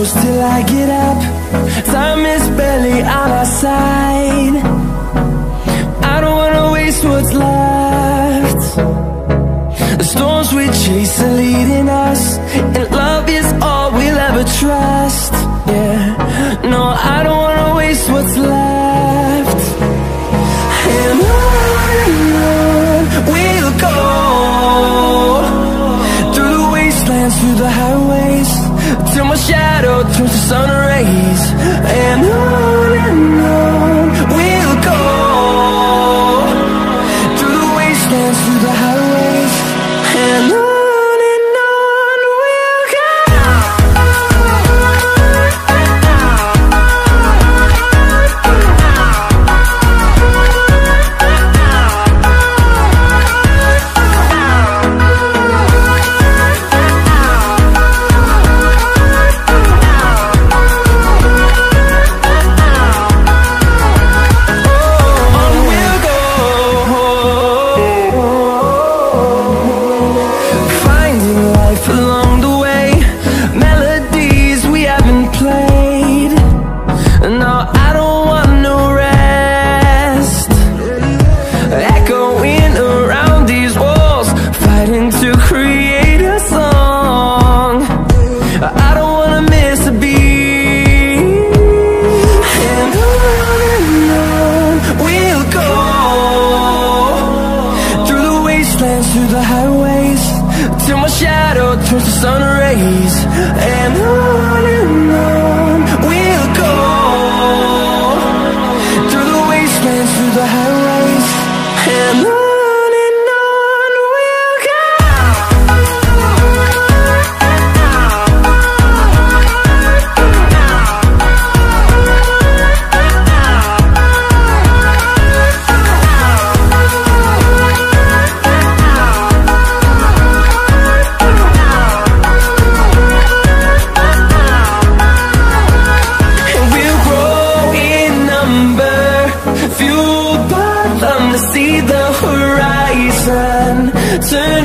close till I get up. Time is barely on our side. I don't wanna waste what's left. The storms we chase are leading us, and love is all we'll ever trust. Yeah, no, I don't wanna waste what's left. And on we'll go, through the wastelands, through the highways, till my shadow turns to sun rays. And on we'll go, through the wastelands, through the highways, and on we'll go. Through the highways, till my shadow turns to sun rays. And on we'll go, through the wastelands, through the highways, and on we'll go. See the horizon turn